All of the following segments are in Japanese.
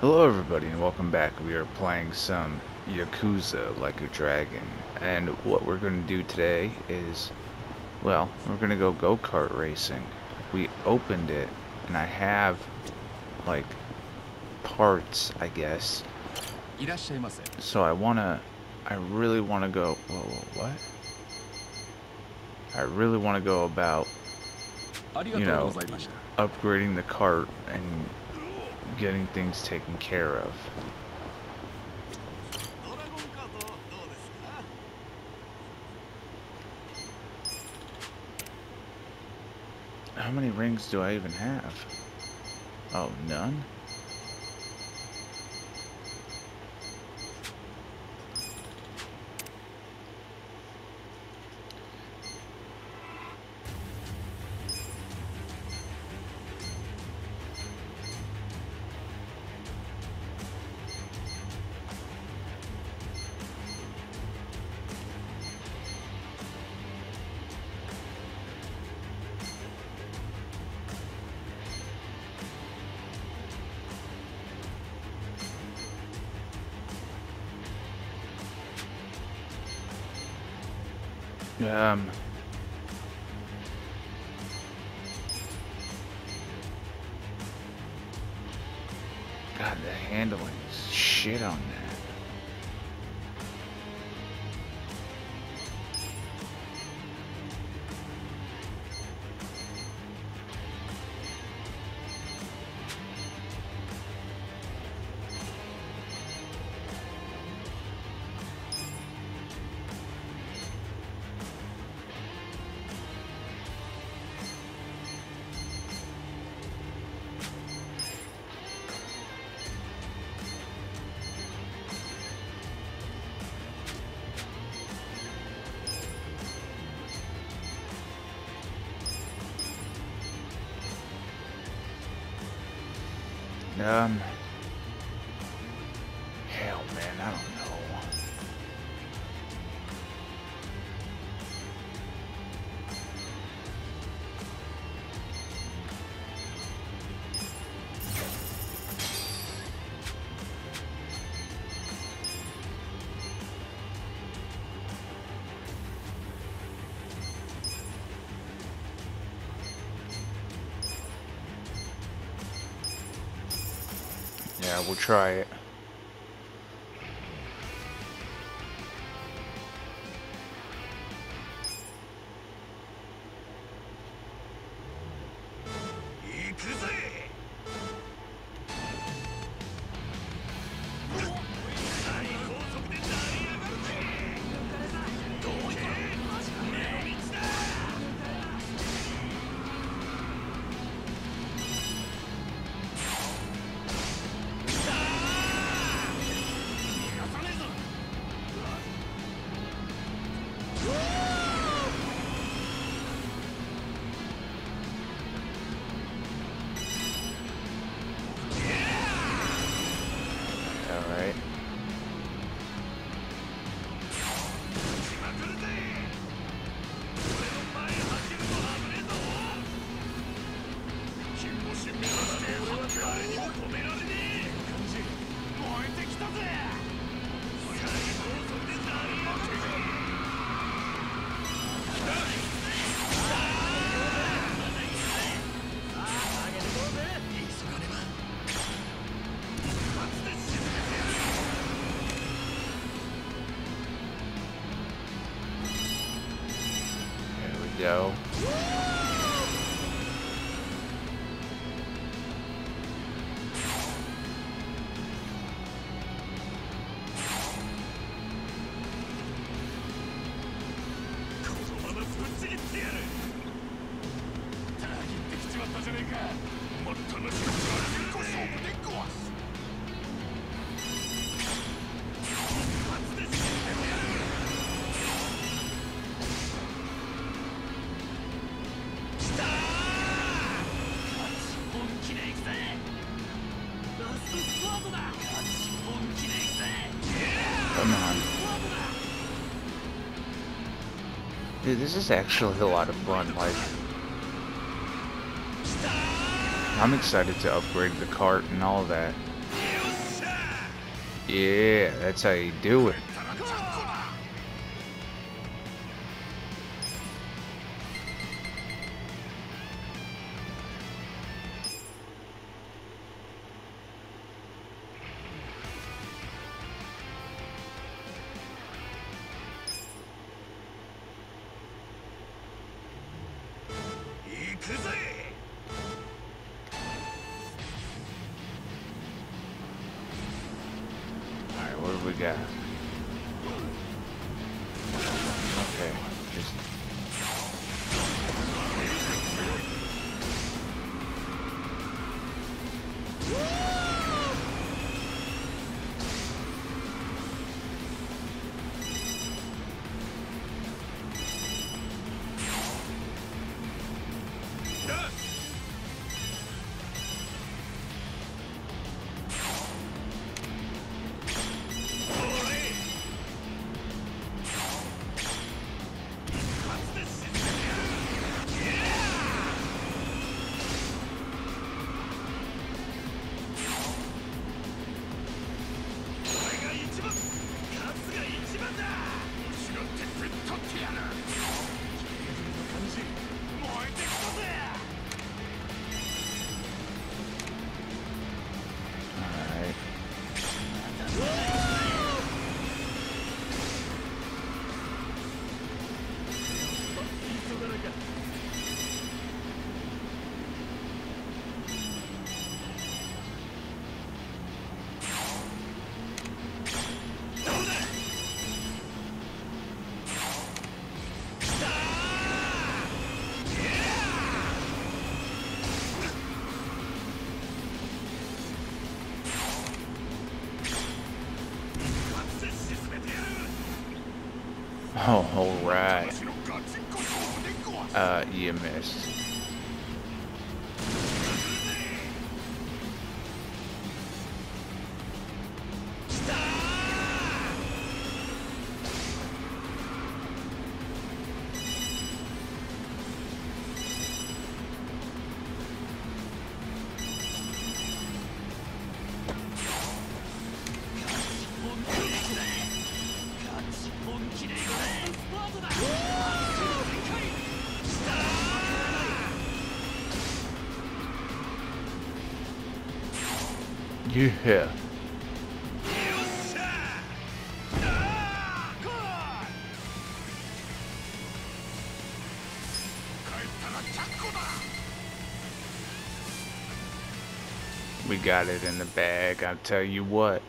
Hello everybody and welcome back. We are playing some Yakuza Like a Dragon, and what we're going to do today is, well, we're going to go go-kart racing. We opened it and I have like parts, I guess. So I really want to go, what? I really want to go about, upgrading the cart and getting things taken care of. How many rings do I even have? Oh, none? God, the handling is shit on that. Hell, man, I don't know. Yeah, we'll try it. Alright. Go. Come on. Dude, this is actually a lot of fun. Like, I'm excited to upgrade the cart and all that. Yeah, that's how you do it. Alright, what do we got? Okay, just... Oh, alright. You missed. Yeah. We got it in the bag, I'll tell you what.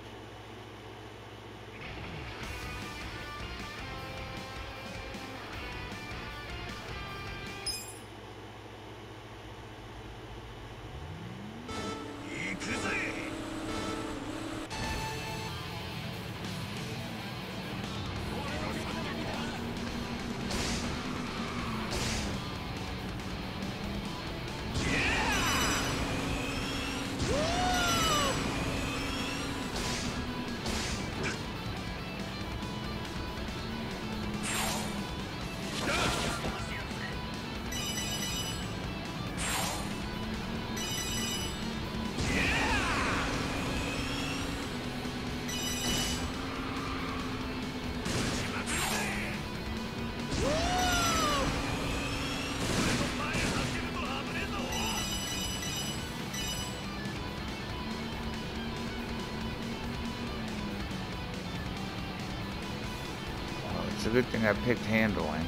It's a good thing I picked handling.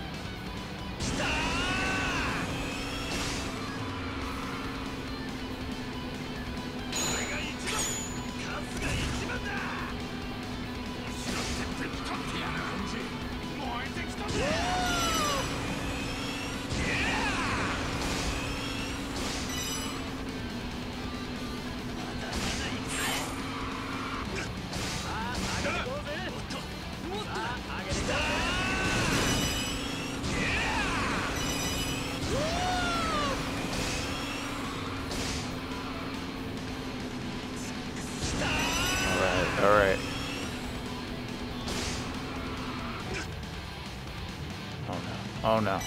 Alright. Oh no. Oh no.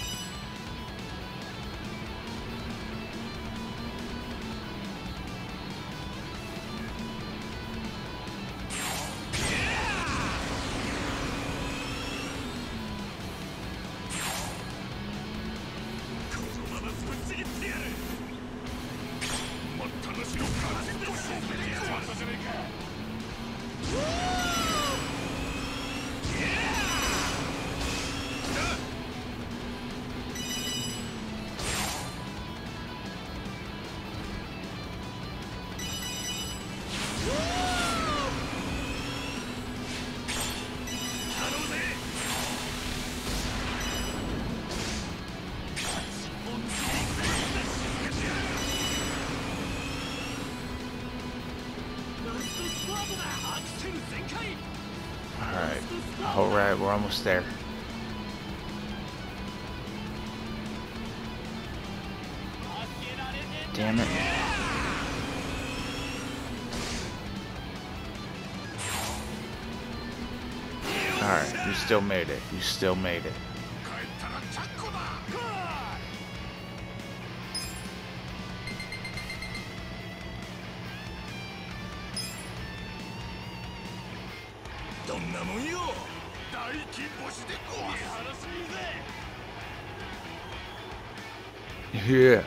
Alright, we're almost there. Damn it. Alright, you still made it. You still made it. Yeah.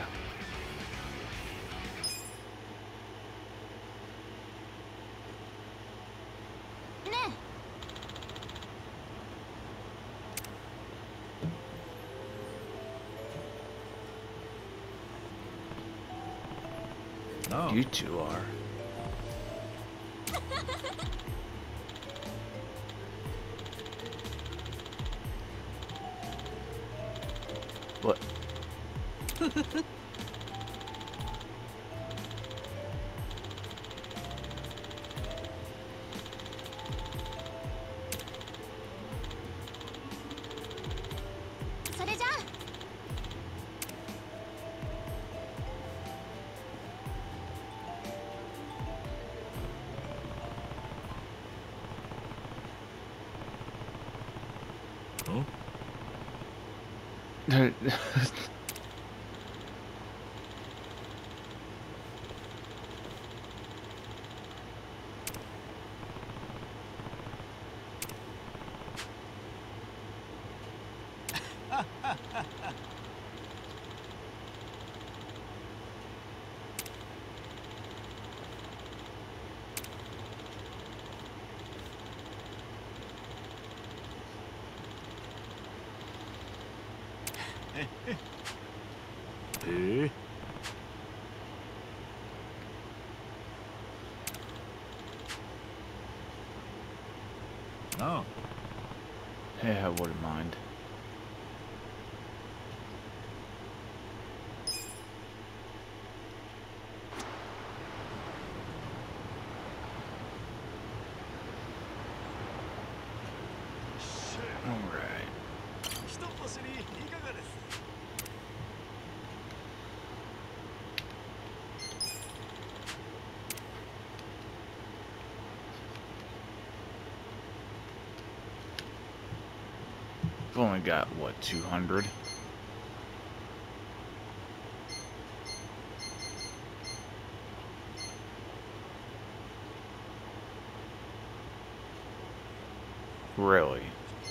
Oh. You two are. What? Oh. Yeah, I wouldn't mind. I've only got, what, 200? Really?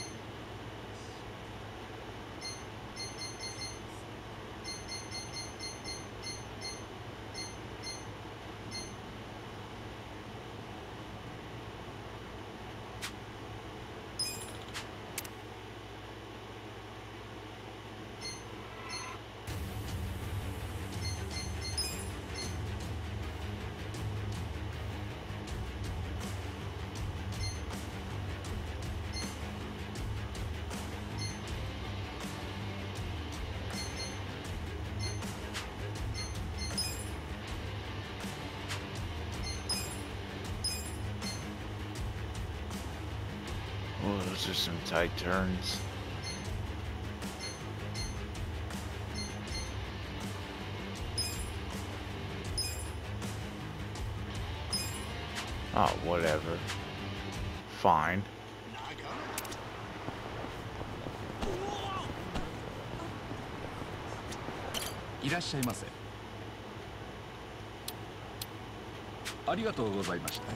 Oh, those are some tight turns. Oh, whatever. Fine. いらっしゃいませ。ありがとうございました。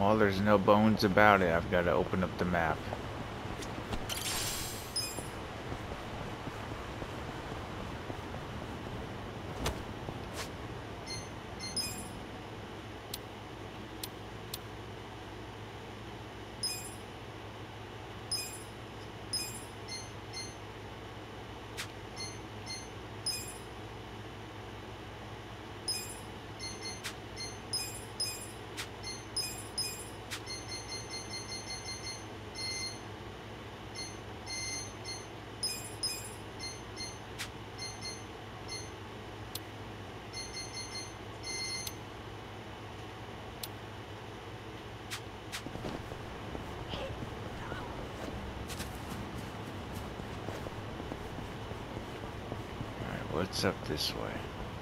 Oh, there's no bones about it. I've got to open up the map. What's up this way?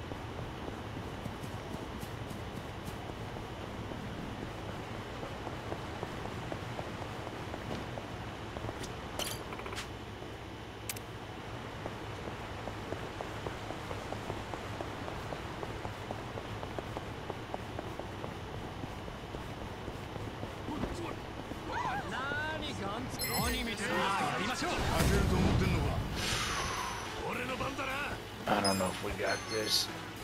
I don't know if we got this.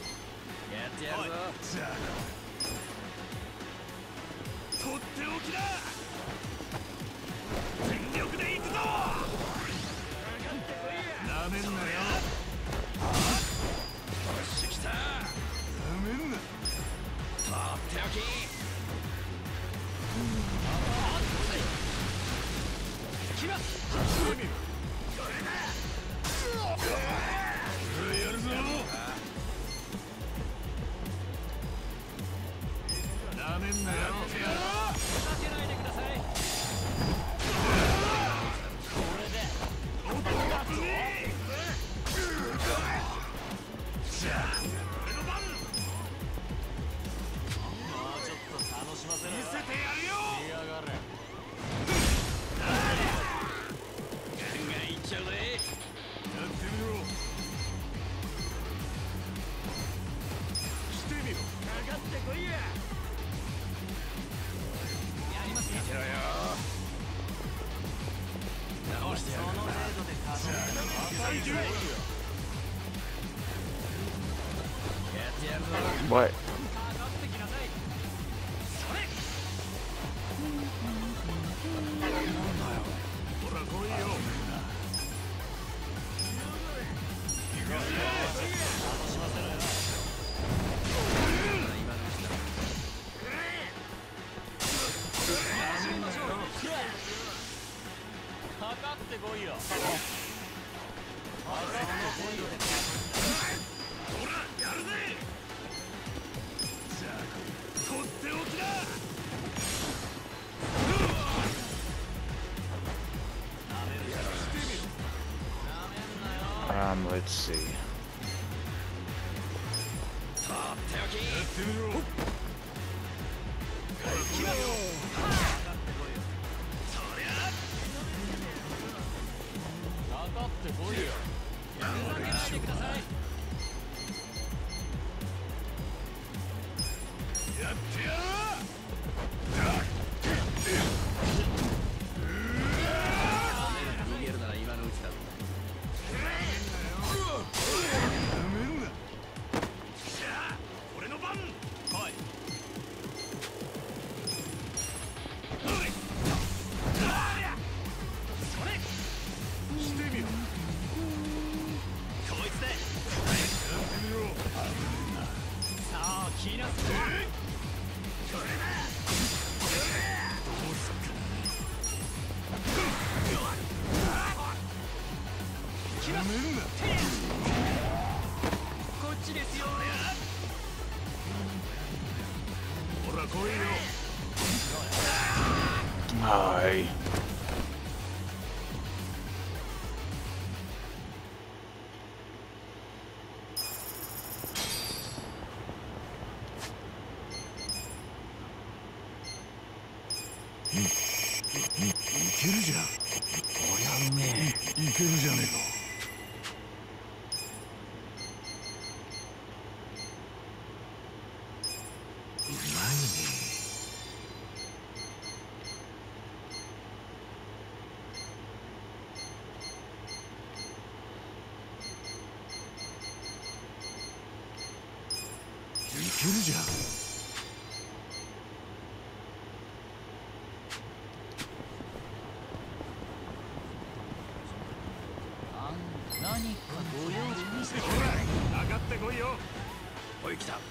What? Let's see. Hi. けるじゃん。何かご用意してほら、上がってこいよ。おい、来た。ほ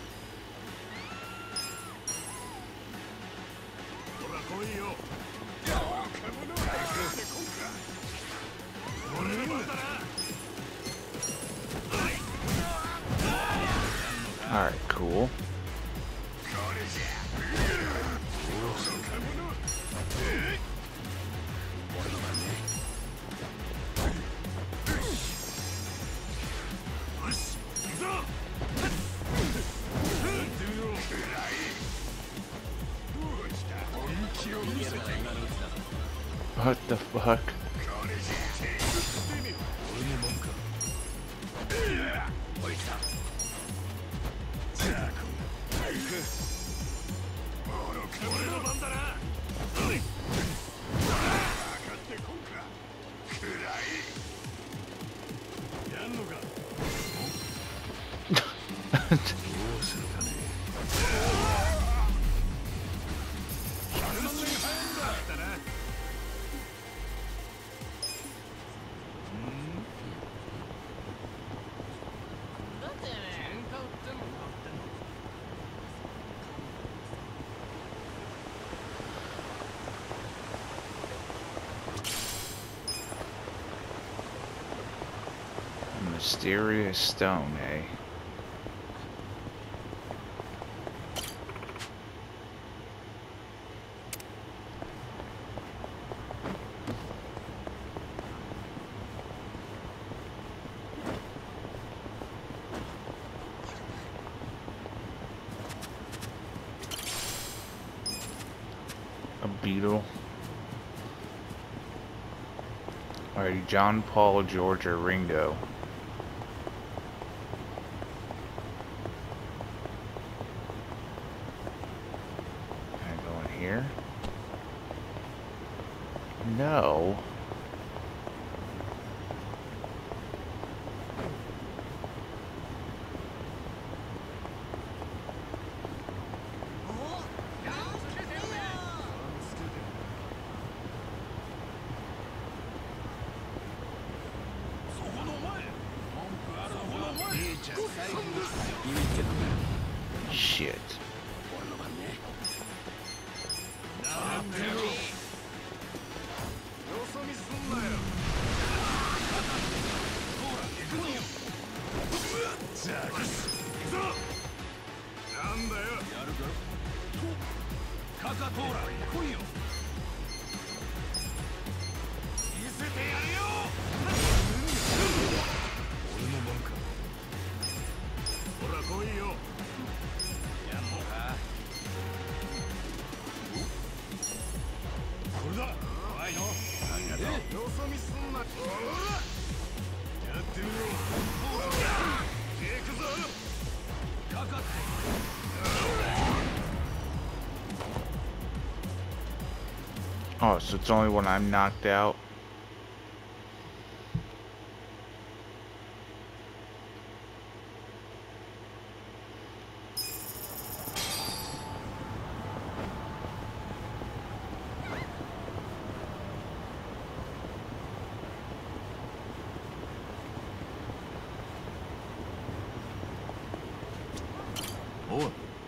ら来いよ。俺の番だな。 Alright, cool. What the fuck? Mysterious stone, eh? A beetle. Alright, John, Paul, George, or Ringo. Here? No. Shit. Oh, so it's only when I'm knocked out. Oh.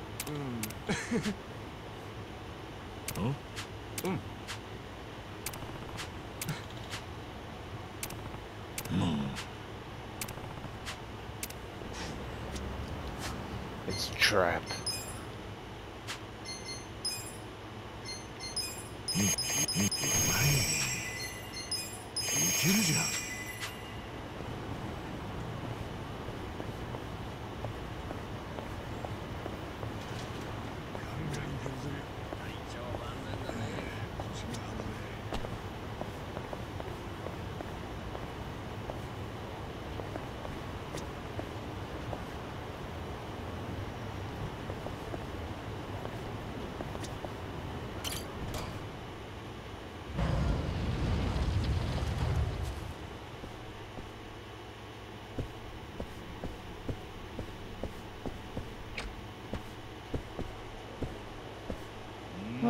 Huh? It's a trap.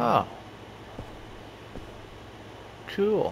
Oh. Cool.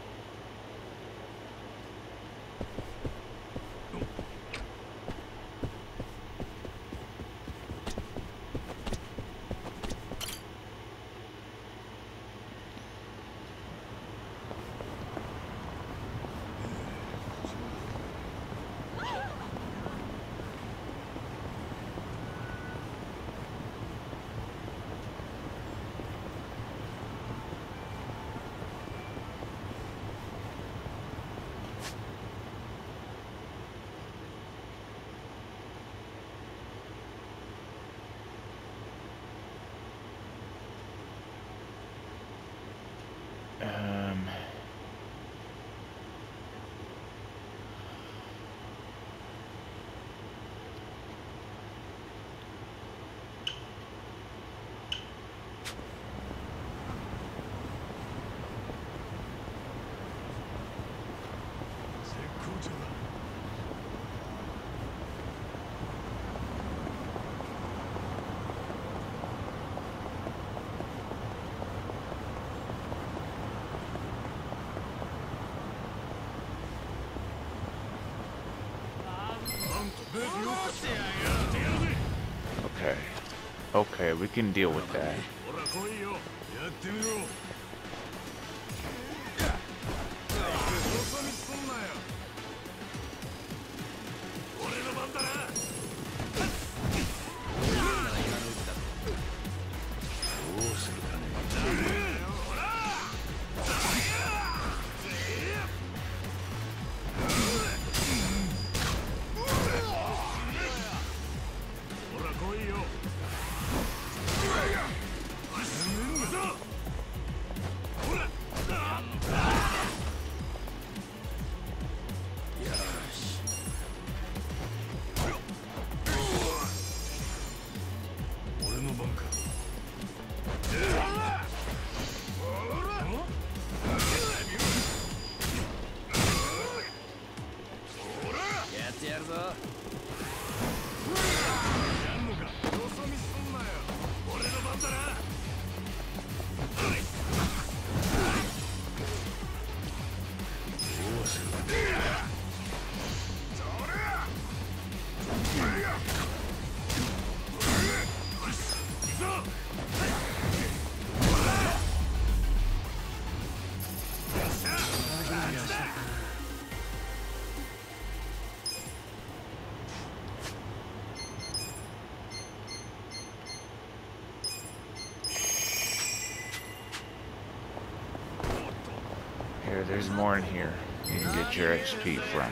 Okay. Okay, we can deal with that. There's more in here you can get your XP from.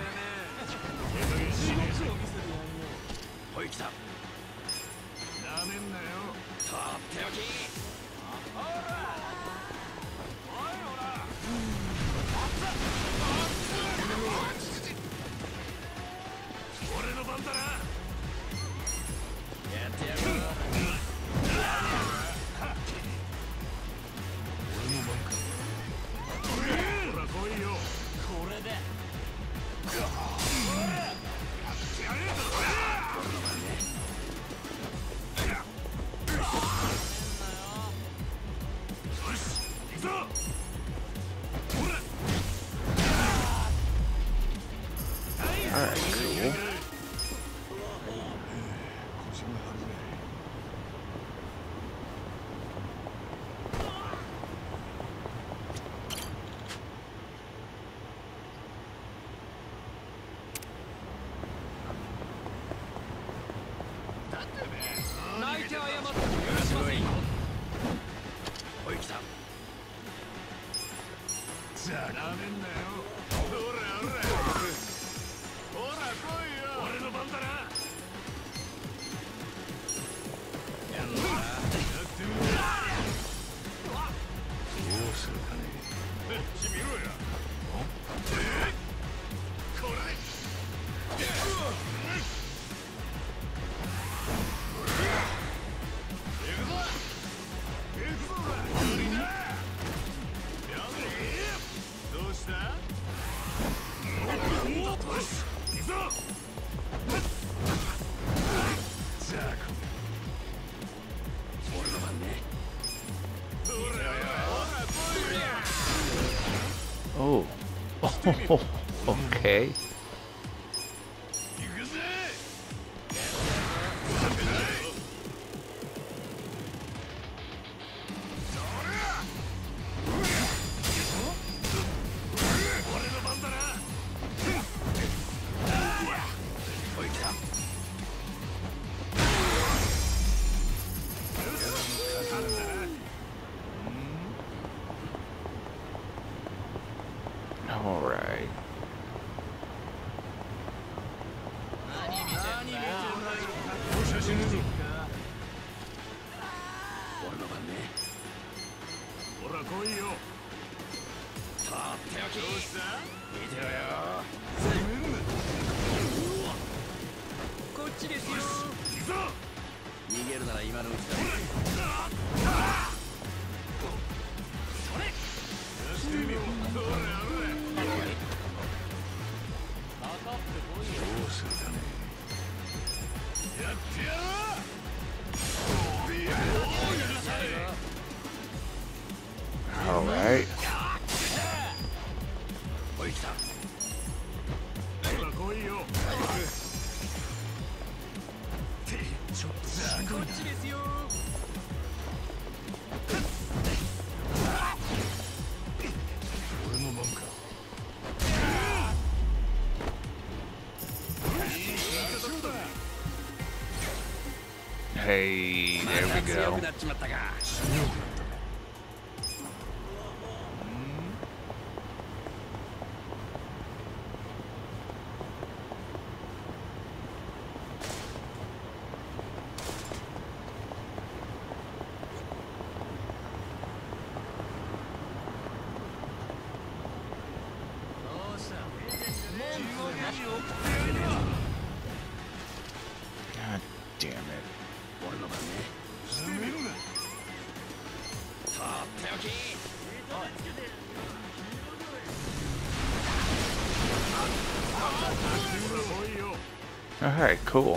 Okay. All right. All right. Hey, there we go. God damn it. Alright, cool.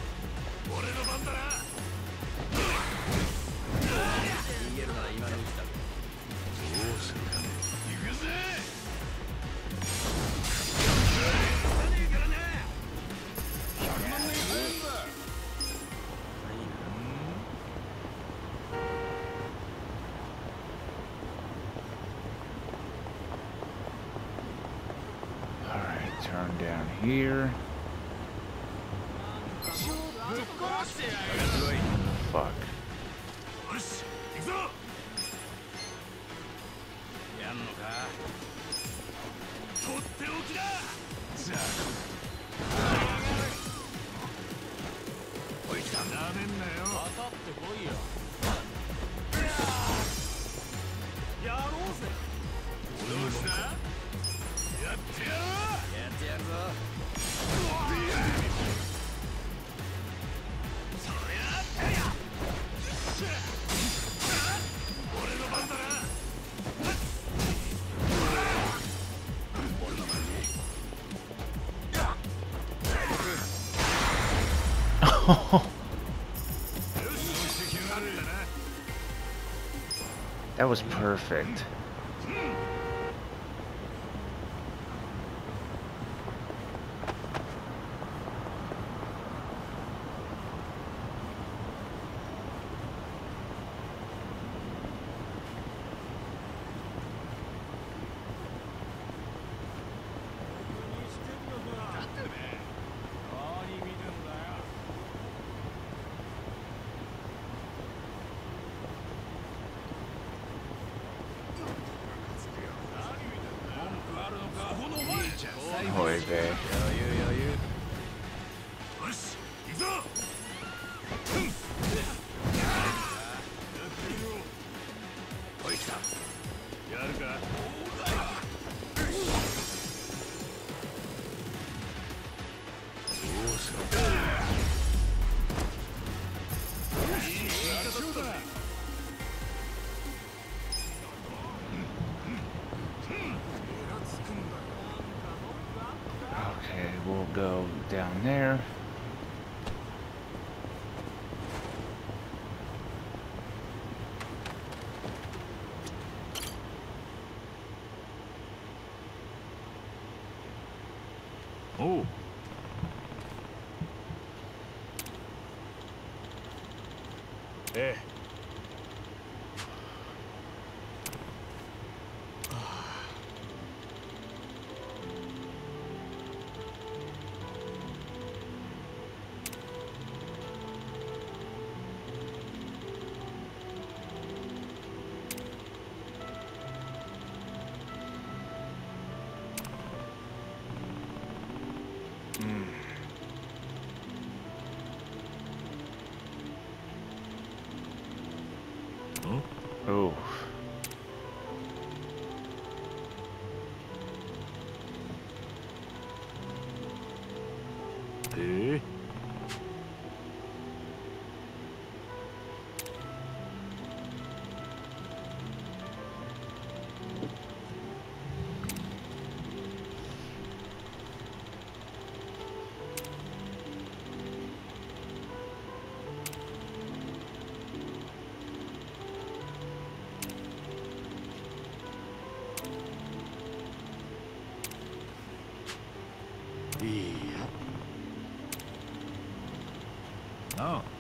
Alright, turn down here. Fuck. That was perfect. Boy, babe. Okay, we'll go down there. ええ。 Oh. ええ。いいや。ああ。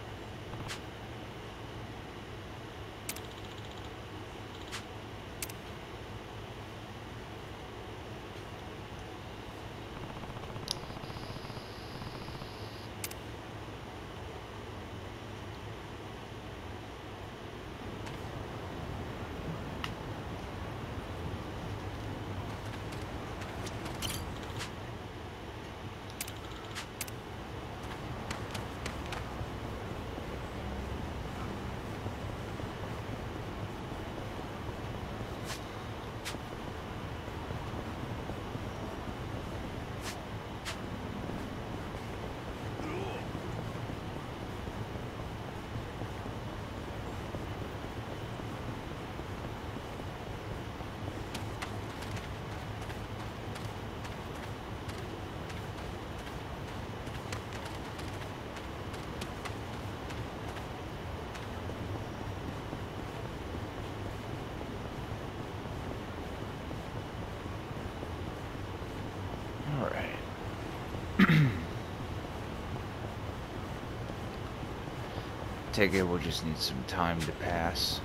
Take it, we'll just need some time to pass.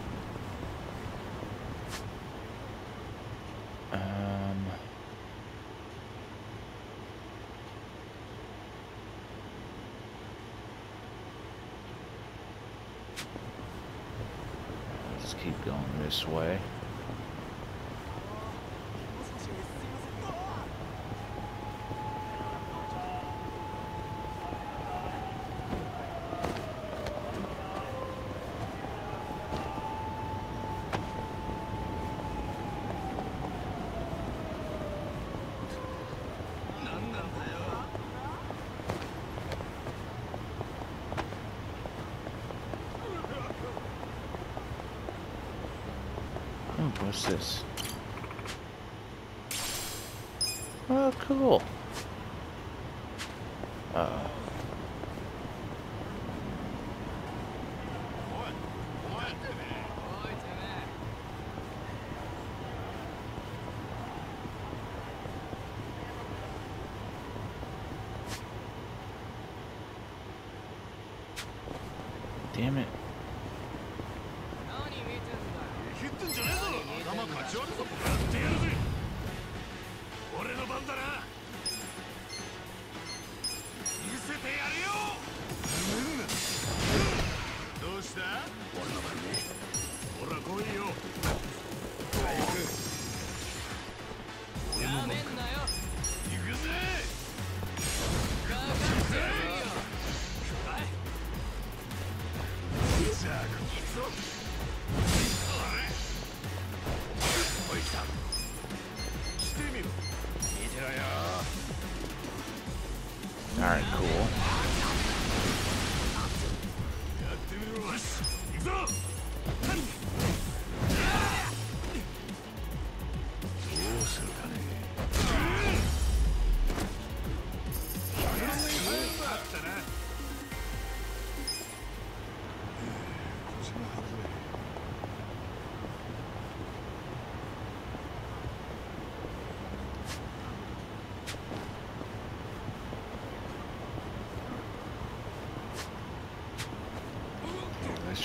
Let's keep going this way. Oh, what's this? Oh, cool. Uh-oh. Damn it. Alright, cool.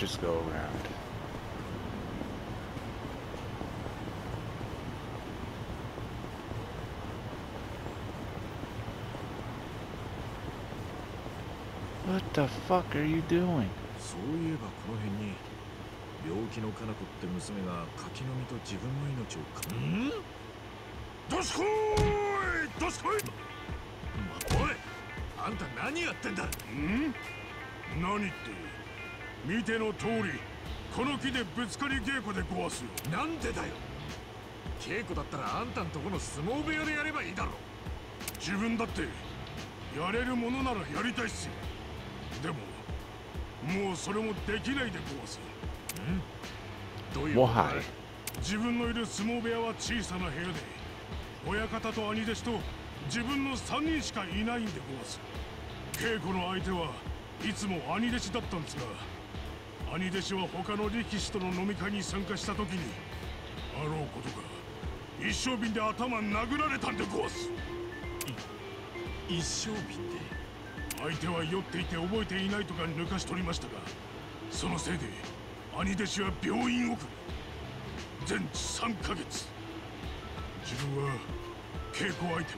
just go around. What the fuck are you doing? そういえばこの辺に病気のかな子って娘が柿の実と自分の命をかん？どすこーいどすこい、おいあんた何やってんだ？何って見ての通りこの木でぶつかり稽古でごわすよ。なんでだよ。稽古だったらあんたんとこの相撲部屋でやればいいだろ。自分だってやれるものならやりたいっすよ。でももうそれもできないでごわす。どういうことだ？自分のいる相撲部屋は小さな部屋で親方と兄弟子と自分の3人しかいないんでごわす。稽古の相手はいつも兄弟子だったんですが、兄弟子は他の力士との飲み会に参加した時にあろうことか一升瓶で頭殴られたんでごわす。一升瓶で？相手は酔っていて覚えていないとか抜かし取りましたが、そのせいで兄弟子は病院送り、全治3ヶ月。自分は稽古相手を、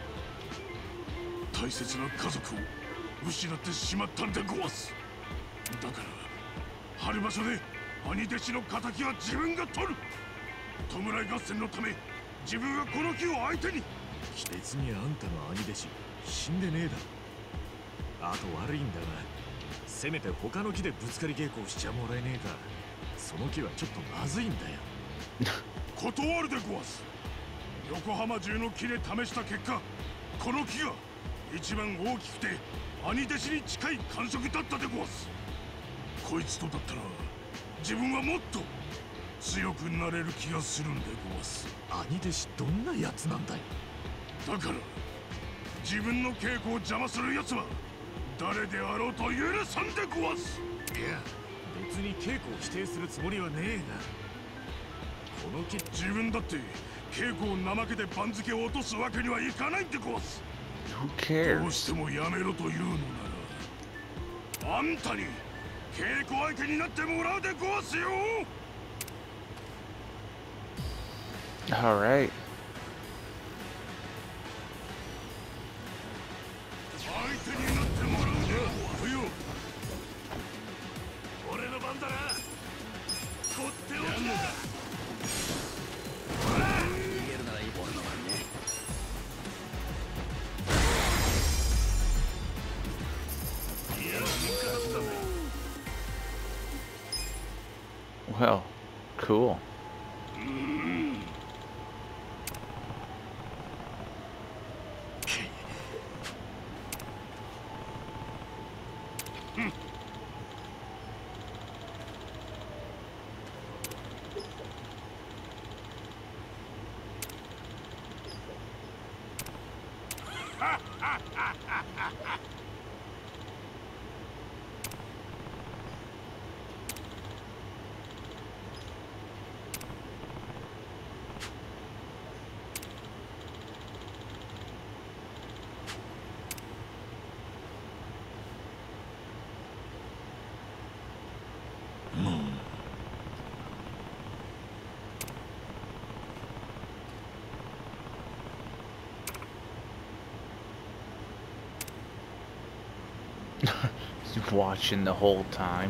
大切な家族を失ってしまったんでごわす。だから春場所で兄弟子の敵は自分が取る。弔い合戦のため自分はこの木を相手に。別にあんたの兄弟子死んでねえだろ。あと悪いんだが、せめて他の木でぶつかり稽古をしちゃもらえねえか。その木はちょっとまずいんだよ。断るでごわす。横浜中の木で試した結果、この木が一番大きくて兄弟子に近い感触だったでごわす。こいつとだったら自分はもっと強くなれる気がするんでごわす。兄弟子どんなやつなんだよ。だから自分の稽古を邪魔するやつは誰であろうと許さんでごわす。いや別に稽古を否定するつもりはねえが、この木自分だって稽古を怠けて番付を落とすわけにはいかないんでごわす。どうしてもやめろというのならあんたに稽古相手になってもらうでごわすよ。 Alright. 相手になってもらうでごわすよ。俺の番だな。取っておきな。ほら逃げるならいい。俺の番ね。いや、喧嘩だったんだ。 Well, cool. Watching the whole time.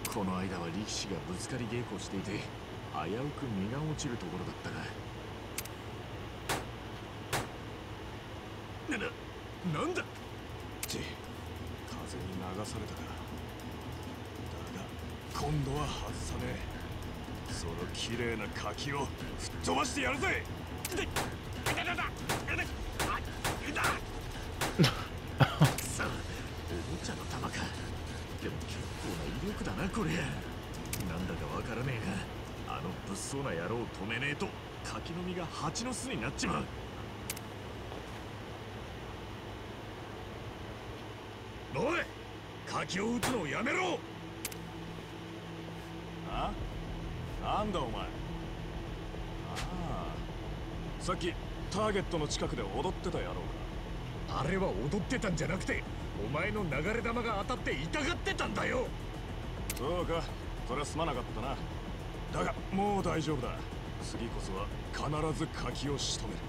この間は力士がぶつかり稽古していて危うく身が落ちるところだったが、なんだ風に流されたか。だが今度は外さねえ。その綺麗な柿を吹っ飛ばしてやるぜ。くそ、おもちゃの玉か。でも結構な威力だなこれ。なんだかわからねえが、あの物騒な野郎を止めねえと柿の実が蜂の巣になっちまう。おい、柿を撃つのをやめろ。あ？なんだお前。ああ、さっきターゲットの近くで踊ってた野郎か。あれは踊ってたんじゃなくて、お前の流れ弾が当たって痛がってたんだよ。そうか、それはすまなかったな。だがもう大丈夫だ。次こそは必ず柿を仕留める。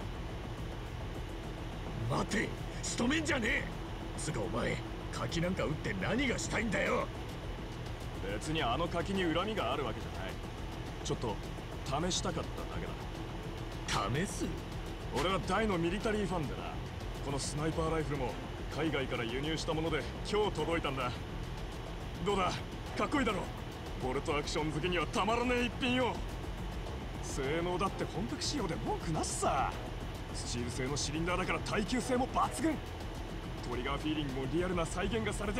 待て、仕留めんじゃねえ。つかお前、柿なんか撃って何がしたいんだよ。別にあの柿に恨みがあるわけじゃない。ちょっと試したかっただけだ。試す？俺は大のミリタリーファンでな。このスナイパーライフルも海外から輸入したもので今日届いたんだ。どうだ、かっこいいだろ。ボルトアクション好きにはたまらねえ一品よ。性能だって本格仕様で文句なしさ。スチール製のシリンダーだから耐久性も抜群。トリガーフィーリングもリアルな再現がされて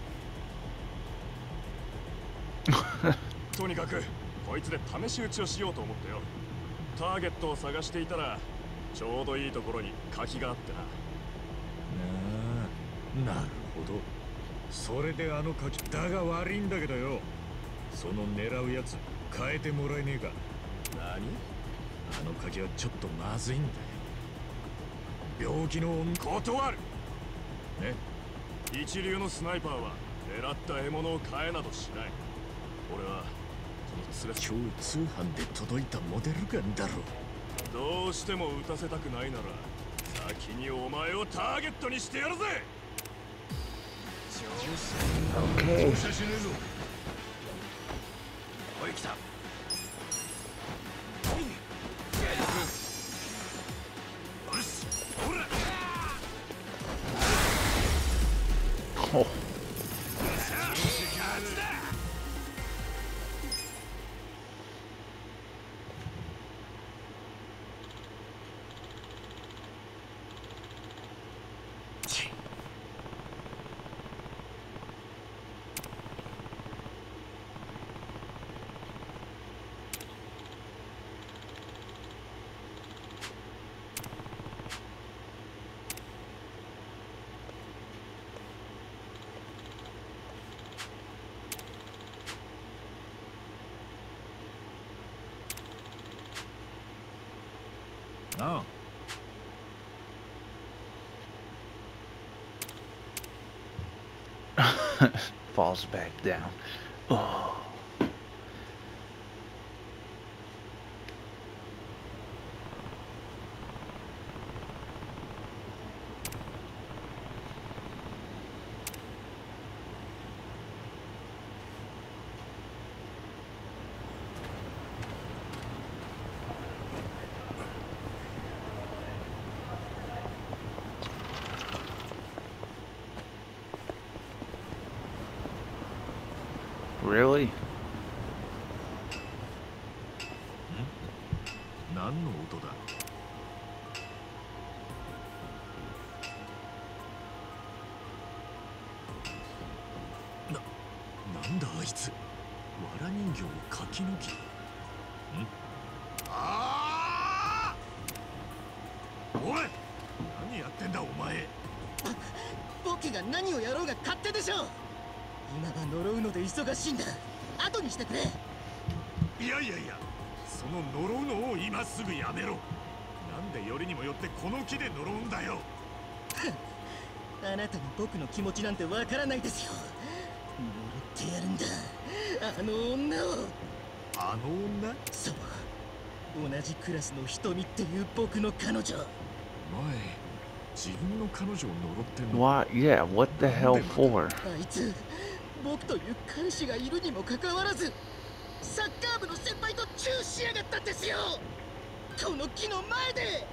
とにかくこいつで試し撃ちをしようと思ってよ。ターゲットを探していたらちょうどいいところに柿があってな。なるほど。それであの柿だが悪いんだけどよ、その狙うやつ変えてもらえねえか。何？あの柿はちょっとまずいんだよ。病気の女断るね。一流のスナイパーは狙った獲物を変えなどしない。俺はこの今日通販で届いたモデルガンだろ。どうしても撃たせたくないなら先にお前をターゲットにしてやるぜ。 Okay. おい、来た。よし、ほら。 Oh. Oh. Falls back down. Oh. Really? 何の音だ。なんだあいつ。藁人形をかき抜き。ああ。おい、何やってんだお前。 僕が何をやろうが勝手でしょ。今は呪うので忙しいんだ。後にしてくれ。 いやいやいや、その呪うのを今すぐやめろ。なんでよりにもよってこの木で呪うんだよ。 あなたに僕の気持ちなんてわからないですよ。呪ってやるんだ、あの女を。 あの女？ そう、同じクラスの瞳っていう僕の彼女。 前、自分の彼女を呪ってんの？ Why? Yeah, what the hell for? あいつ僕という彼氏がいるにもかかわらず、サッカー部の先輩とチューしやがったんですよ、この木の前で。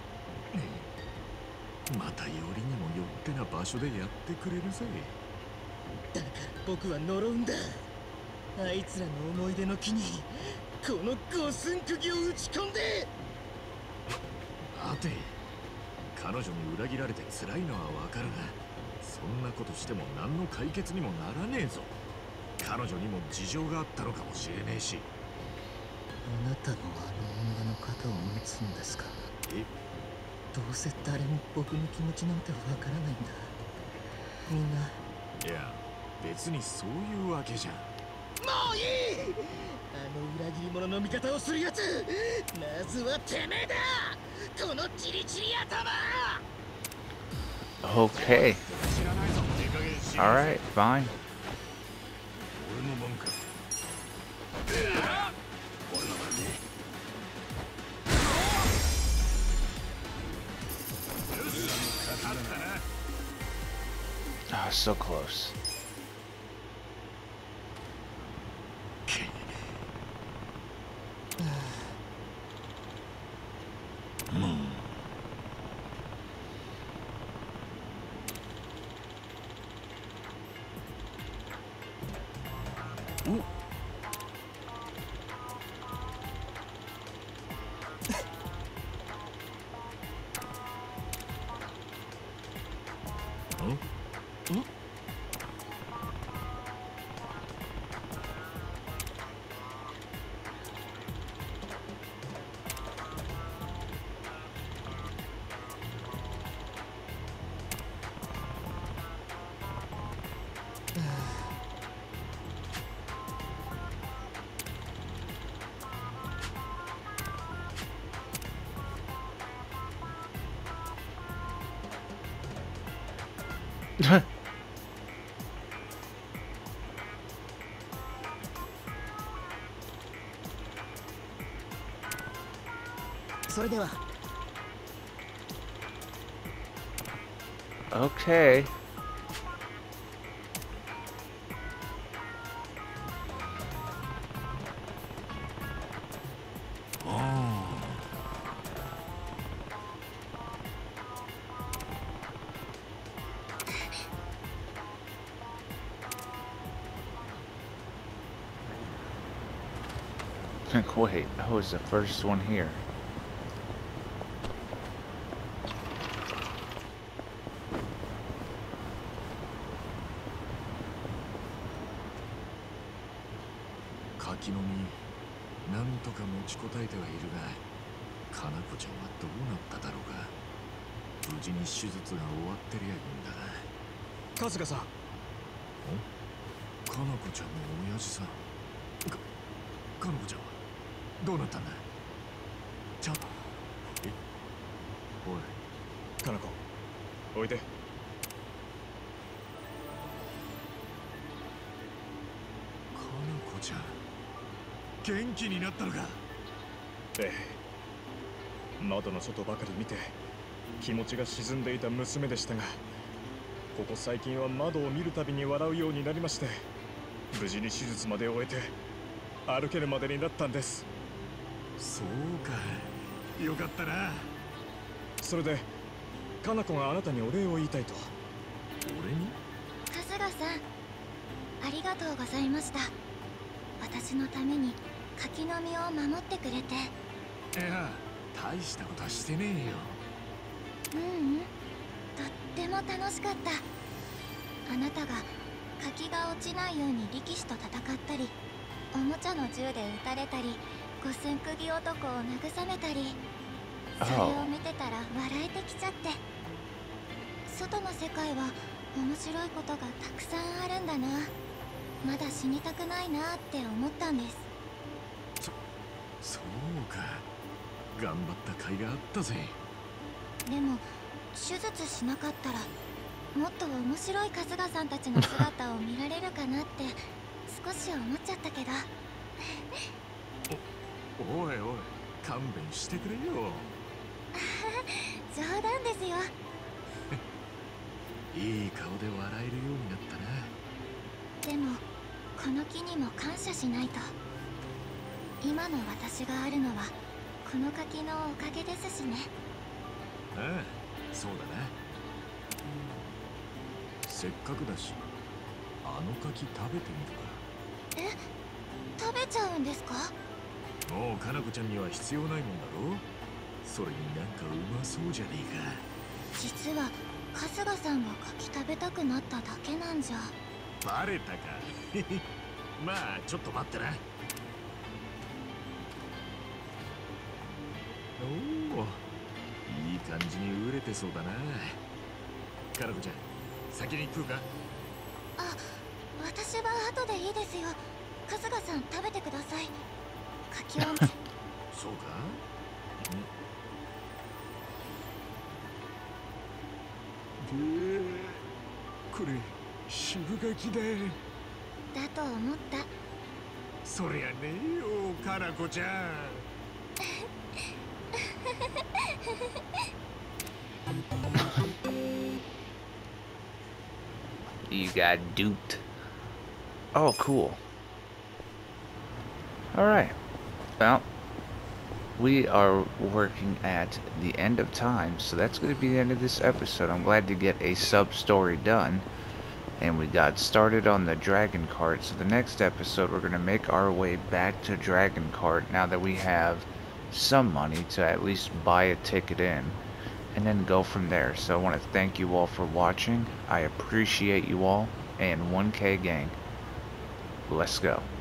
またよりにもよってな場所でやってくれるぜ。 だから僕は呪うんだ。あいつらの思い出の木にこの五寸釘を打ち込んで。 待て、彼女に裏切られて辛いのはわかるが、そんなことしても何の解決にもならねえぞ。彼女にも事情があったのかもしれねえし。 あなたもあの女の肩を持つんですか。 え？ どうせ誰も僕の気持ちなんてわからないんだ。みんな。 いや、別にそういうわけじゃん。 もういい。あの裏切り者の味方をするやつ、まずはてめえだ、このチリチリ頭。 Okay. 知らないぞ。手加減しろ。 Alright, fine. 俺の番か。 Ah, so close. Huh? それでは。 Okay. Wait, I was the first one here. 柿の実、なんとか持ちこたえてはいるが、かなこちゃんはどうなっただろうか。無事に手術が終わってりゃいいんだが。 春日さん。 かなこちゃんの親父さん。かなこちゃんはどうなったんだ。ちゃん。え、おい。 かなこ、おいで。 かなこちゃん、元気になったのか。 ええ、窓の外ばかり見て気持ちが沈んでいた娘でしたが、ここ最近は窓を見るたびに笑うようになりまして、無事に手術まで終えて歩けるまでになったんです。 そうか、よかったな。 それでかな子があなたにお礼を言いたいと。 俺に？ 春日さん、ありがとうございました。私のために柿の実を守ってくれて。 いや、大したことはしてねえよ。 とっても楽しかった。あなたが柿が落ちないように力士と戦ったり、おもちゃの銃で撃たれたり、五寸釘男を慰めたり、それを見てたら笑えてきちゃって。外の世界は面白いことがたくさんあるんだな。まだ死にたくないなって思ったんです。 そうか、頑張った甲斐があったぜ。 でも手術しなかったらもっと面白い春日さんたちの姿を見られるかなって少し思っちゃったけど。 おいおい、勘弁してくれよ。 冗談ですよ。 いい顔で笑えるようになったな。 でもこの木にも感謝しないと。今の私があるのはこの柿のおかげですしね。 ああ、そうだな。せっかくだしあの柿食べてみるか。 食べちゃうんですか？ もうかなこちゃんには必要ないもんだろ。それになんかうまそうじゃねえか。 実は春日さんが柿食べたくなっただけなんじゃ。 バレたか。まあちょっと待ってな。おお、いい感じに売れてそうだな。かなこちゃん、先に食うか？ あ、私は後でいいですよ。春日さん食べてください。柿をそうか。これ渋柿だ。 だと思った。 そりゃねえよ、かなこちゃん。 You got duped. Oh, cool. Alright. Well, we are working at the end of time, so that's going to be the end of this episode. I'm glad to get a sub-story done. And we got started on the Dragon Cart, so the next episode we're going to make our way back to Dragon Cart now that we have some money to at least buy a ticket in, and then go from there. So I want to thank you all for watching. I appreciate you all, and 1K gang, let's go.